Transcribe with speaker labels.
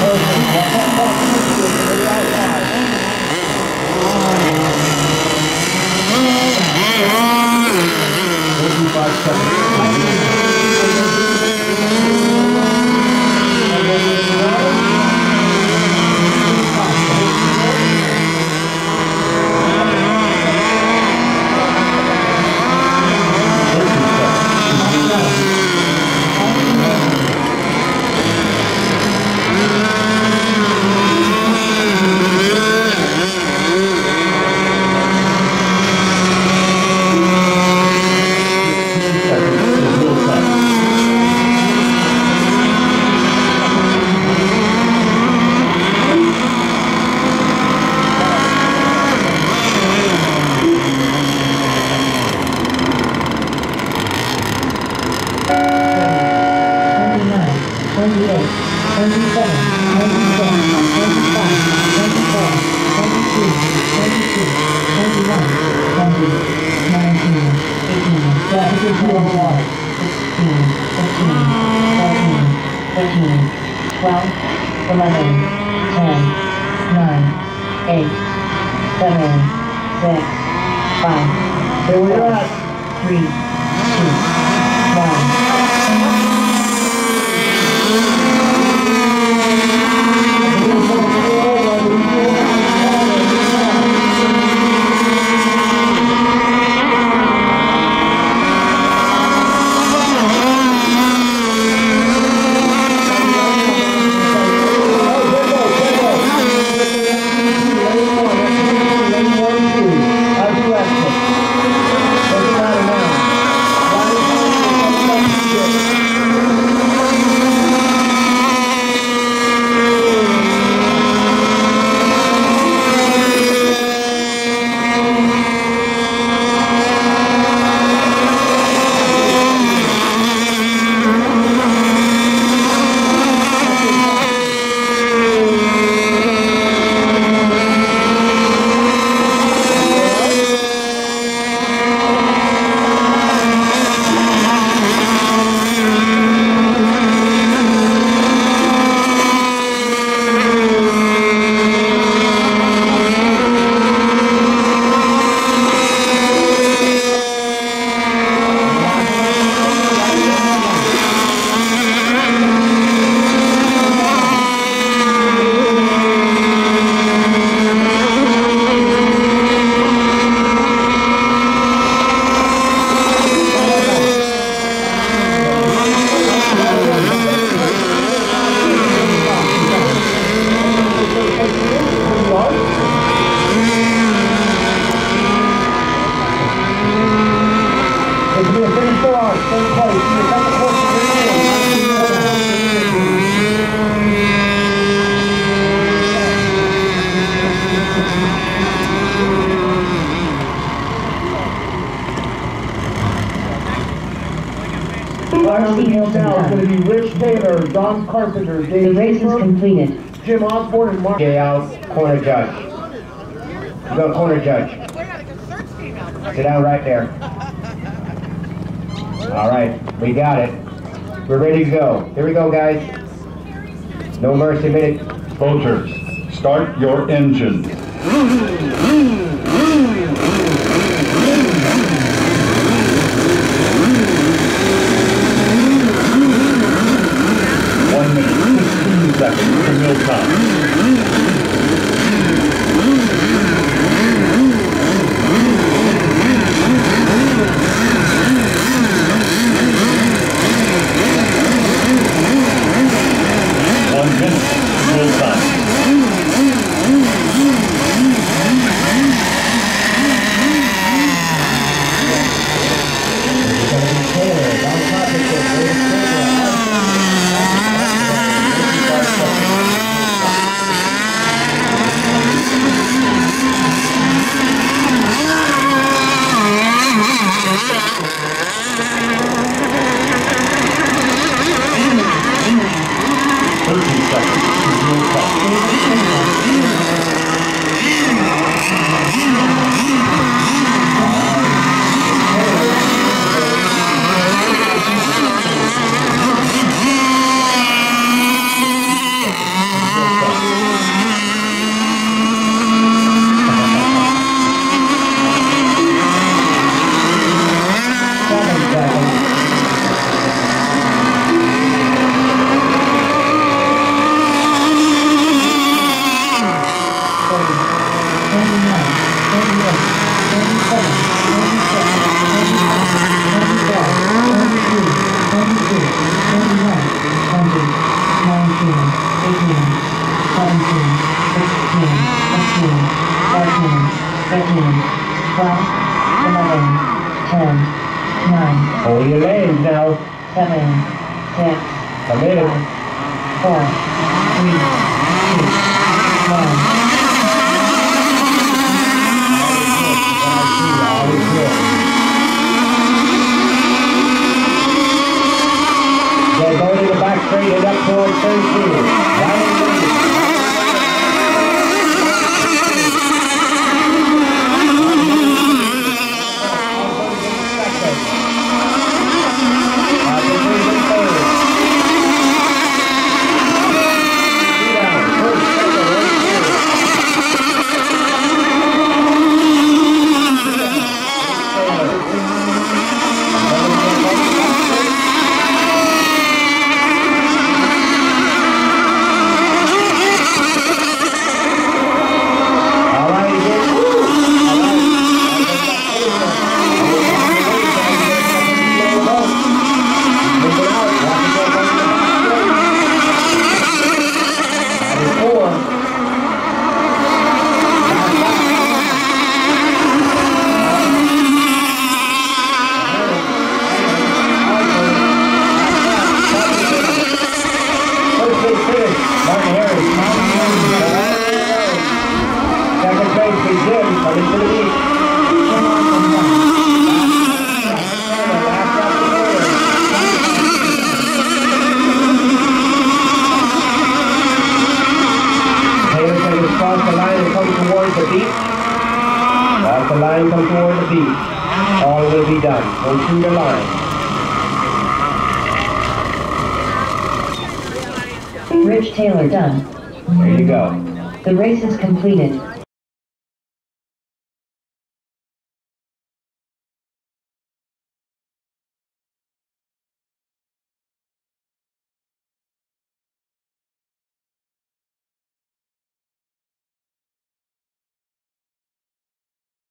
Speaker 1: Carpenter,
Speaker 2: the race is completed.
Speaker 1: Jim Osborne and Mark.
Speaker 3: Jay out, corner judge. You go corner judge. Sit down right there. All right, we got it. We're ready to go. Here we go, guys. No mercy minute.
Speaker 4: Voters, start your engine. 1 minute, 16 seconds to mill time.
Speaker 2: 12, 11, 10, 9,
Speaker 3: Hold your lanes now.
Speaker 2: 7, 6,
Speaker 3: Come in.
Speaker 2: 4, 3, 2, 1.
Speaker 3: Always good. They're going in the back straight and up towards 13. Right in the middle. Cross the line and come towards the beach. Cross the line, come toward the beach. All will be done. Go through the line.
Speaker 2: Rich Taylor done.
Speaker 3: There you go.
Speaker 2: The race is completed.